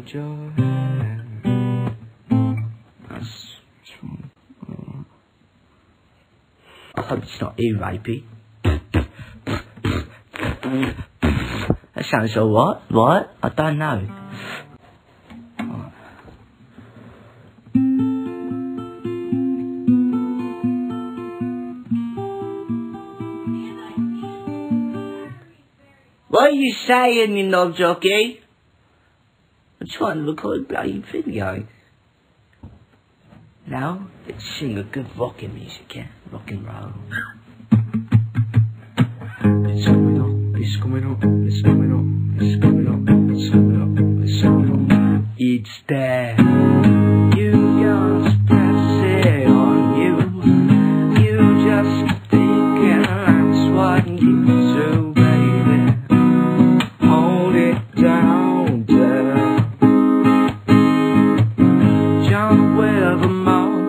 hold your hand. I hope it's not ear rapey. That sounds so what? What? I don't know. What are you saying, you knob jockey? I'm trying to record a bloody video. Now, let's sing a good rockin' music, yeah? Rock and roll. It's coming on, it's coming on, it's coming on, it's coming on, it's coming on, it's coming on. It's there. You just press it on you. You just thinking that's what you do, baby. Hold it down, girl. Jump with the moment.